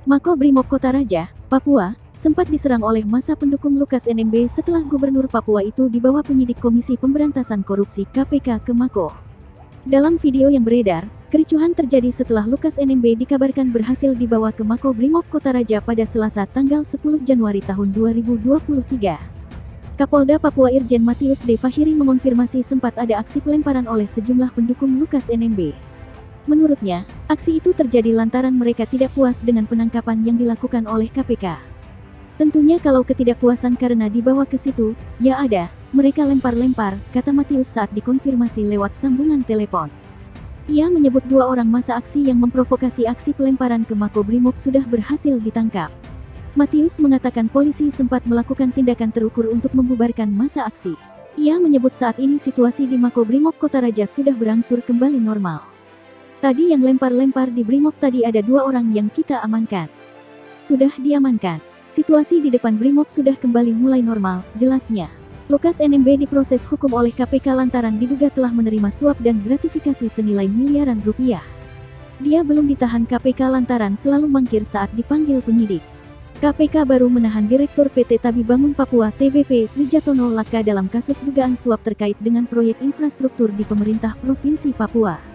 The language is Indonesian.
Makobrimob Kota Raja, Papua, sempat diserang oleh massa pendukung Lukas NMB setelah Gubernur Papua itu dibawa penyidik Komisi Pemberantasan Korupsi (KPK) ke Mako. Dalam video yang beredar, kericuhan terjadi setelah Lukas NMB dikabarkan berhasil dibawa ke Makobrimob Kota Raja pada Selasa tanggal 10 Januari tahun 2023. Kapolda Papua Irjen Matius D. Fahiri mengonfirmasi sempat ada aksi pelemparan oleh sejumlah pendukung Lukas NMB. Menurutnya, aksi itu terjadi lantaran mereka tidak puas dengan penangkapan yang dilakukan oleh KPK. Tentunya kalau ketidakpuasan karena dibawa ke situ, ya ada, mereka lempar-lempar, kata Matius saat dikonfirmasi lewat sambungan telepon. Ia menyebut 2 orang massa aksi yang memprovokasi aksi pelemparan ke Makobrimob sudah berhasil ditangkap. Matius mengatakan polisi sempat melakukan tindakan terukur untuk membubarkan massa aksi. Ia menyebut saat ini situasi di Makobrimob Kota Raja sudah berangsur kembali normal. Tadi yang lempar-lempar di Brimob tadi ada 2 orang yang kita amankan. Sudah diamankan. Situasi di depan Brimob sudah kembali mulai normal, jelasnya. Lukas NMB diproses hukum oleh KPK lantaran diduga telah menerima suap dan gratifikasi senilai miliaran rupiah. Dia belum ditahan KPK lantaran selalu mangkir saat dipanggil penyidik. KPK baru menahan Direktur PT Tabi Bangun Papua (TBP) Wijatono Laka dalam kasus dugaan suap terkait dengan proyek infrastruktur di pemerintah Provinsi Papua.